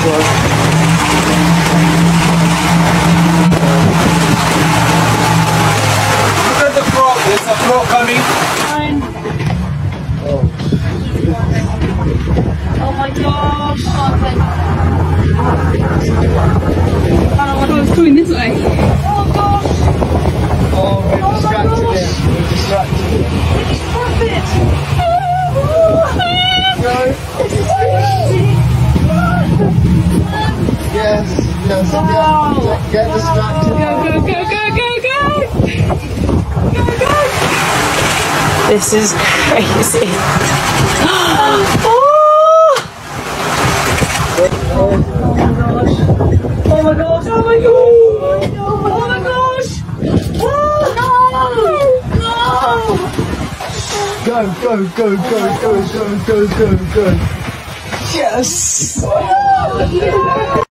Look at the frog, there's a frog coming. Oh my gosh! Oh, it's coming this way. Oh gosh! Oh, we're distracted him. We're distracted him. Go. Yes, yes, get distracted. Go! This is crazy. Oh my gosh! Go. Yes!